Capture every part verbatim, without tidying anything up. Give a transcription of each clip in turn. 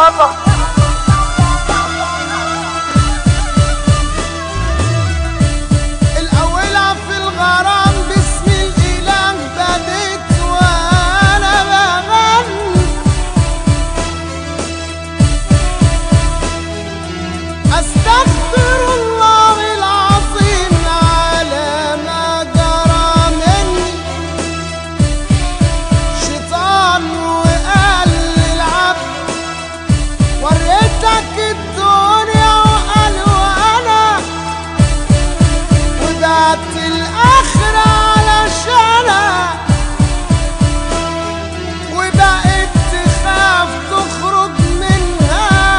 يابا. الأولى في الغرام باسم الإله بديت وأنا بغني، أستغفر الله العظيم على ما جرى مني. شيطان وقال للعبد وريتك الدنيا وقالوا أنا، وبعت الآخرة علشانها، وبقيت تخاف تخرج منها،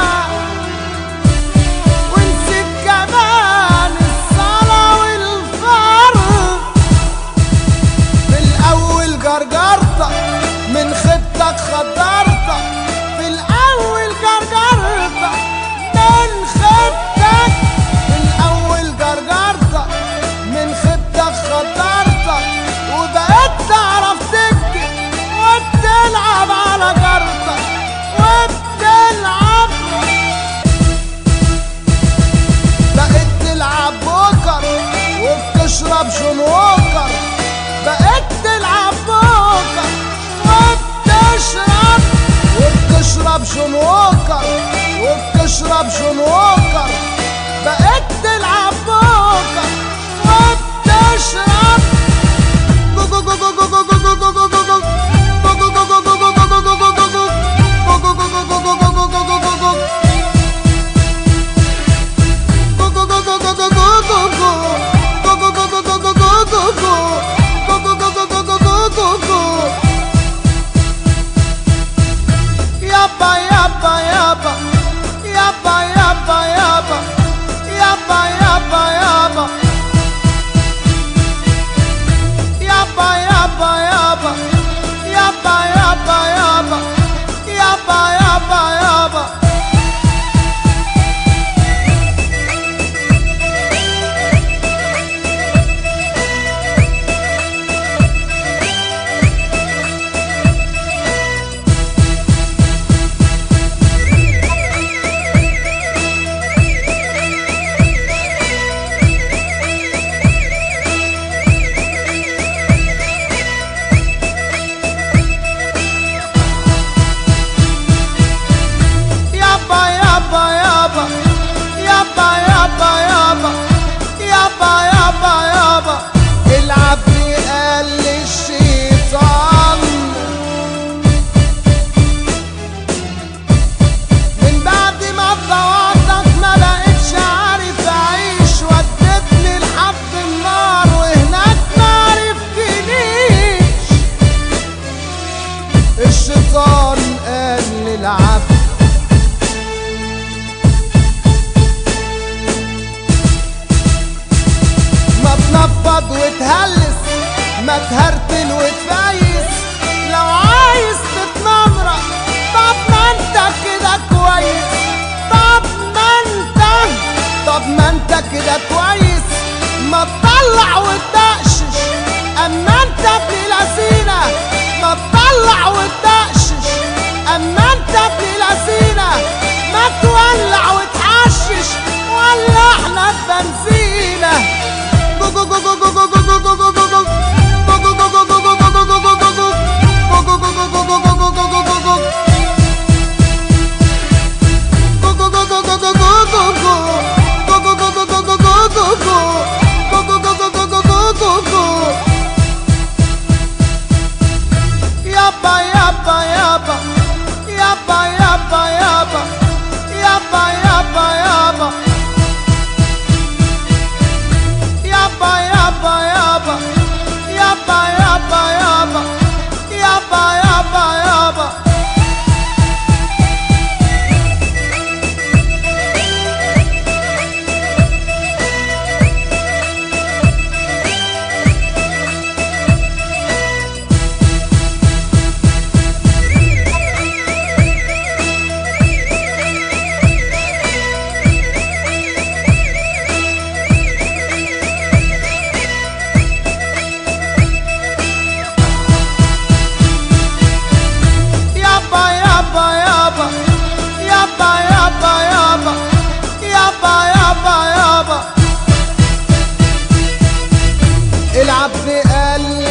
ونسيت كمان الصلاة والفرض. في الأول جرجرتك من خيبتك خدرتك، في الأول جرجرتك من خيبتك، في الأول جرجرتك من خيبتك خدرتك، وبقيت تعرف تكتب وبتلعب على جرتك وبتلعب. بقيت تلعب بوكر وبتشرب شنوكر، بقيت تلعب بوكر وبتشرب وبتشرب شنوكر وبتشرب شنوكر، بقيت تلعب بوكر وبتشرب يابا يابا يابا يابا يابا يابا يابا يابا يابا يابا يابا يابا يابا يابا يابا يابا يابا يابا. العبد قال للشيطان من بعد ما ضوعتك ما بقتش عارف اعيش، ودتني لحد النار وهناك ما عرفتنيش. الشيطان قال للعبد ما تنفض وتهلس، ما تهرتل وتفيس، لو عايز تتنمرق طب ما انت كده كويس، طب ما انت طب ما انت كده كويس، ما تطلع وتدقشش، اما انت ابن لذينة ما تطلع وتدقشش، اما انت ابن لذينة ما تولع وتحشش، ولعنا بنزينة. يابا يابا يابا يابا يابا يابا يابا يابا يابا يابا يابا يابا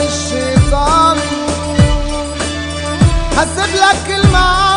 الشيطان. هسيب لك المعاد